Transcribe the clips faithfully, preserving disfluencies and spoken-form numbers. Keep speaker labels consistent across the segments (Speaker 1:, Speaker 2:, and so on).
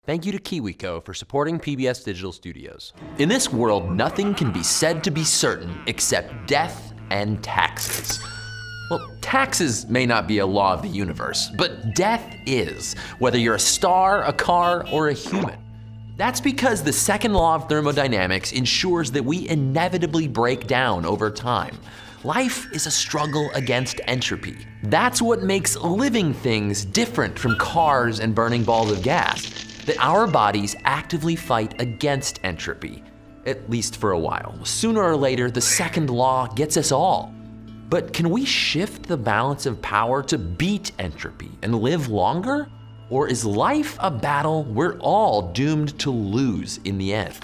Speaker 1: Thank you to KiwiCo for supporting P B S Digital Studios. In this world, nothing can be said to be certain except death and taxes. Well, taxes may not be a law of the universe, but death is, whether you're a star, a car, or a human. That's because the second law of thermodynamics ensures that we inevitably break down over time. Life is a struggle against entropy. That's what makes living things different from cars and burning balls of gas, that our bodies actively fight against entropy, at least for a while. Sooner or later, the second law gets us all. But can we shift the balance of power to beat entropy and live longer? Or is life a battle we're all doomed to lose in the end?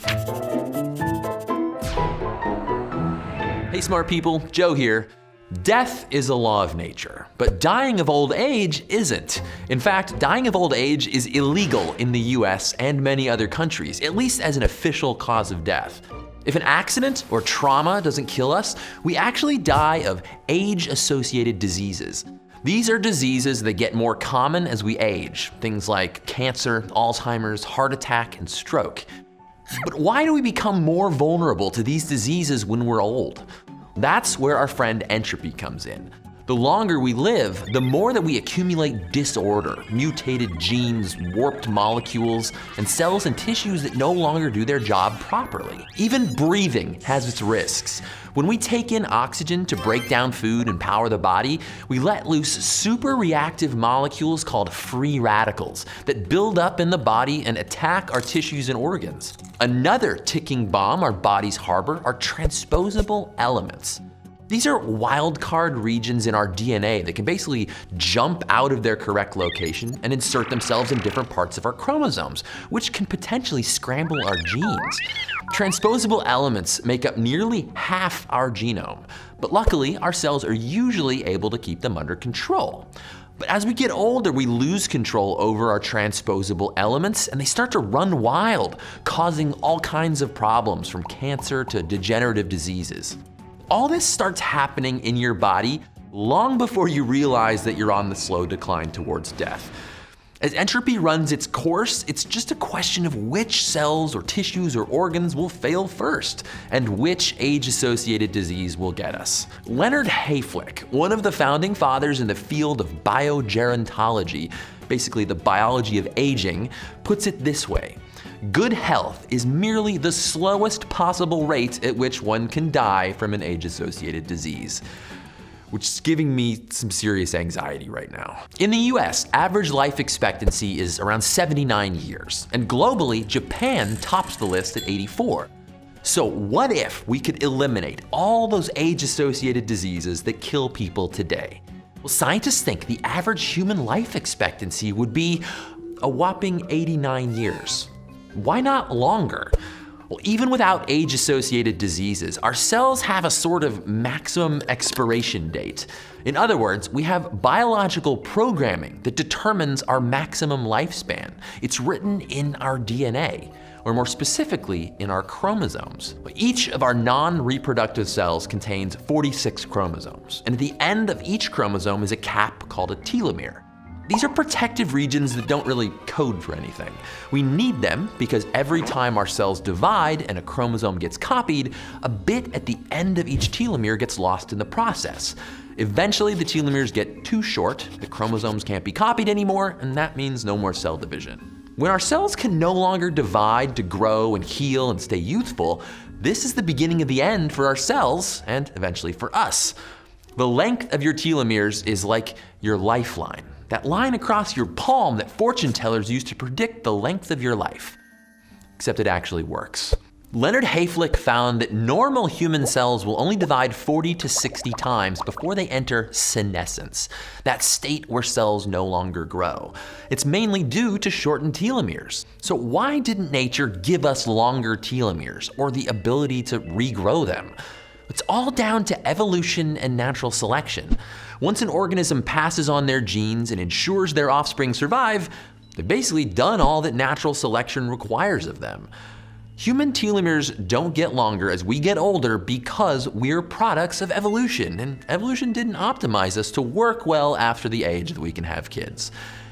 Speaker 1: Hey smart people, Joe here. Death is a law of nature, but dying of old age isn't. In fact, dying of old age is illegal in the U S and many other countries, at least as an official cause of death. If an accident or trauma doesn't kill us, we actually die of age-associated diseases. These are diseases that get more common as we age, things like cancer, Alzheimer's, heart attack, and stroke. But why do we become more vulnerable to these diseases when we're old? That's where our friend entropy comes in. The longer we live, the more that we accumulate disorder, mutated genes, warped molecules, and cells and tissues that no longer do their job properly. Even breathing has its risks. When we take in oxygen to break down food and power the body, we let loose super reactive molecules called free radicals that build up in the body and attack our tissues and organs. Another ticking bomb our bodies harbor are transposable elements. These are wildcard regions in our D N A that can basically jump out of their correct location and insert themselves in different parts of our chromosomes, which can potentially scramble our genes. Transposable elements make up nearly half our genome, but luckily our cells are usually able to keep them under control. But as we get older, we lose control over our transposable elements and they start to run wild, causing all kinds of problems from cancer to degenerative diseases. All this starts happening in your body long before you realize that you're on the slow decline towards death. As entropy runs its course, it's just a question of which cells or tissues or organs will fail first and which age-associated disease will get us. Leonard Hayflick, one of the founding fathers in the field of biogerontology, basically the biology of aging, puts it this way: good health is merely the slowest possible rate at which one can die from an age-associated disease. Which is giving me some serious anxiety right now. In the U S, average life expectancy is around seventy-nine years, and globally, Japan tops the list at eighty-four. So what if we could eliminate all those age-associated diseases that kill people today? Well, scientists think the average human life expectancy would be a whopping eighty-nine years. Why not longer? Well, even without age-associated diseases, our cells have a sort of maximum expiration date. In other words, we have biological programming that determines our maximum lifespan. It's written in our D N A, or more specifically, in our chromosomes. Each of our non-reproductive cells contains forty-six chromosomes, and at the end of each chromosome is a cap called a telomere. These are protective regions that don't really code for anything. We need them because every time our cells divide and a chromosome gets copied, a bit at the end of each telomere gets lost in the process. Eventually, the telomeres get too short, the chromosomes can't be copied anymore, and that means no more cell division. When our cells can no longer divide to grow and heal and stay youthful, this is the beginning of the end for our cells and eventually for us. The length of your telomeres is like your lifeline. That line across your palm that fortune tellers use to predict the length of your life. Except it actually works. Leonard Hayflick found that normal human cells will only divide forty to sixty times before they enter senescence, that state where cells no longer grow. It's mainly due to shortened telomeres. So why didn't nature give us longer telomeres or the ability to regrow them? It's all down to evolution and natural selection. Once an organism passes on their genes and ensures their offspring survive, they've basically done all that natural selection requires of them. Human telomeres don't get longer as we get older because we're products of evolution, and evolution didn't optimize us to work well after the age that we can have kids.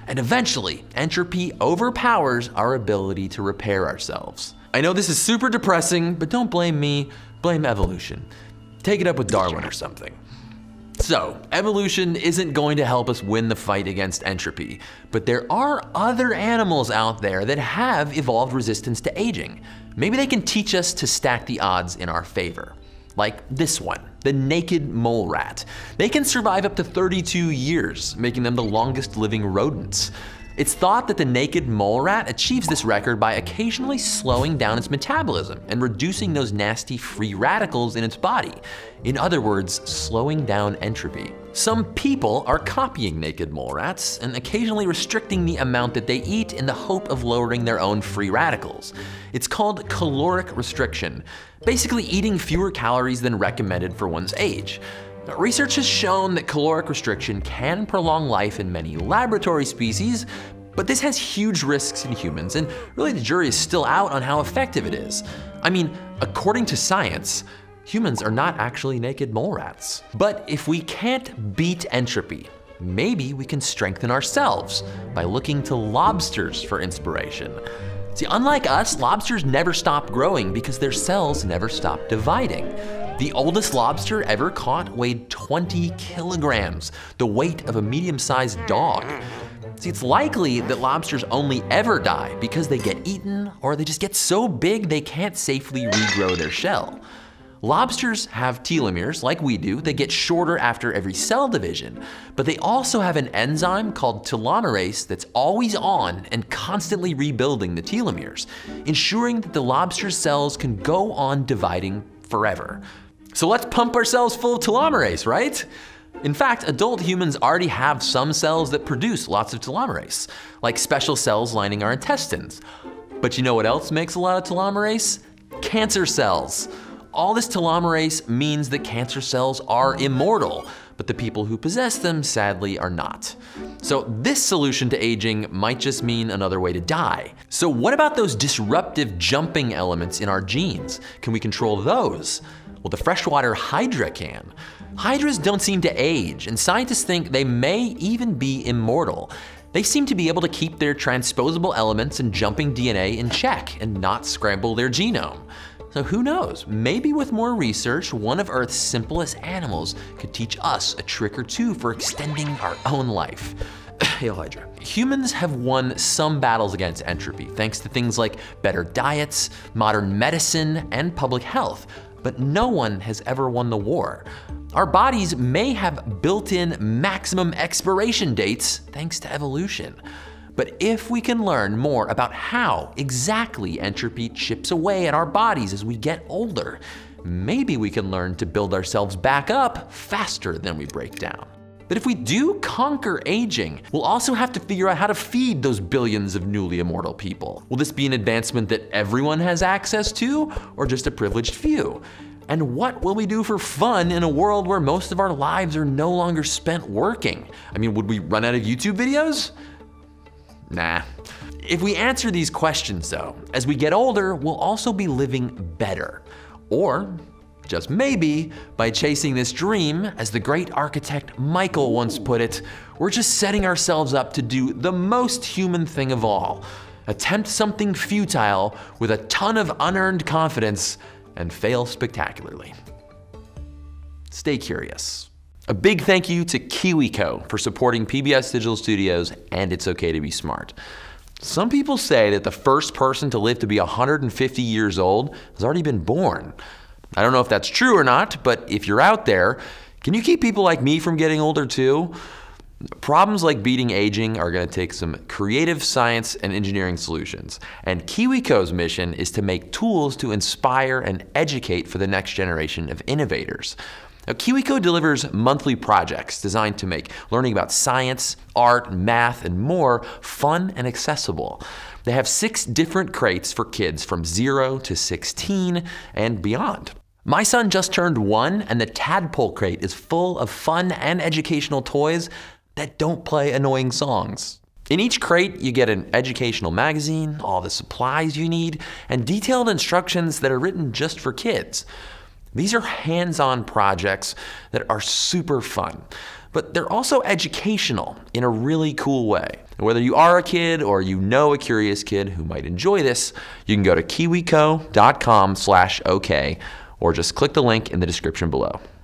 Speaker 1: And eventually, entropy overpowers our ability to repair ourselves. I know this is super depressing, but don't blame me, blame evolution. Take it up with Darwin or something. So, evolution isn't going to help us win the fight against entropy, but there are other animals out there that have evolved resistance to aging. Maybe they can teach us to stack the odds in our favor. Like this one, the naked mole rat. They can survive up to thirty-two years, making them the longest living rodents. It's thought that the naked mole rat achieves this record by occasionally slowing down its metabolism and reducing those nasty free radicals in its body. In other words, slowing down entropy. Some people are copying naked mole rats and occasionally restricting the amount that they eat in the hope of lowering their own free radicals. It's called caloric restriction, basically eating fewer calories than recommended for one's age. Research has shown that caloric restriction can prolong life in many laboratory species, but this has huge risks in humans, and really the jury is still out on how effective it is. I mean, according to science, humans are not actually naked mole rats. But if we can't beat entropy, maybe we can strengthen ourselves by looking to lobsters for inspiration. See, unlike us, lobsters never stop growing because their cells never stop dividing. The oldest lobster ever caught weighed twenty kilograms, the weight of a medium-sized dog. See, it's likely that lobsters only ever die because they get eaten or they just get so big they can't safely regrow their shell. Lobsters have telomeres like we do. They get shorter after every cell division, but they also have an enzyme called telomerase that's always on and constantly rebuilding the telomeres, ensuring that the lobster's cells can go on dividing forever. So let's pump ourselves full of telomerase, right? In fact, adult humans already have some cells that produce lots of telomerase, like special cells lining our intestines. But you know what else makes a lot of telomerase? Cancer cells. All this telomerase means that cancer cells are immortal, but the people who possess them sadly are not. So this solution to aging might just mean another way to die. So what about those disruptive jumping elements in our genes? Can we control those? Well, the freshwater hydra can. Hydras don't seem to age, and scientists think they may even be immortal. They seem to be able to keep their transposable elements and jumping D N A in check and not scramble their genome. So who knows, maybe with more research, one of Earth's simplest animals could teach us a trick or two for extending our own life. Hail Hydra. Humans have won some battles against entropy, thanks to things like better diets, modern medicine, and public health, but no one has ever won the war. Our bodies may have built-in maximum expiration dates thanks to evolution. But if we can learn more about how exactly entropy chips away at our bodies as we get older, maybe we can learn to build ourselves back up faster than we break down. But if we do conquer aging, we'll also have to figure out how to feed those billions of newly immortal people. Will this be an advancement that everyone has access to, or just a privileged few? And what will we do for fun in a world where most of our lives are no longer spent working? I mean, would we run out of YouTube videos? Nah. If we answer these questions though, as we get older, we'll also be living better. Or, just maybe, by chasing this dream, as the great architect Michael once put it, we're just setting ourselves up to do the most human thing of all. Attempt something futile with a ton of unearned confidence and fail spectacularly. Stay curious. A big thank you to KiwiCo for supporting P B S Digital Studios and It's Okay to Be Smart. Some people say that the first person to live to be one hundred fifty years old has already been born. I don't know if that's true or not, but if you're out there, can you keep people like me from getting older too? Problems like beating aging are going to take some creative science and engineering solutions, and KiwiCo's mission is to make tools to inspire and educate for the next generation of innovators. Now, KiwiCo delivers monthly projects designed to make learning about science, art, math, and more fun and accessible. They have six different crates for kids from zero to sixteen and beyond. My son just turned one, and the Tadpole crate is full of fun and educational toys that don't play annoying songs. In each crate, you get an educational magazine, all the supplies you need, and detailed instructions that are written just for kids. These are hands-on projects that are super fun, but they're also educational in a really cool way. And whether you are a kid or you know a curious kid who might enjoy this, you can go to kiwico dot com slash OK or just click the link in the description below.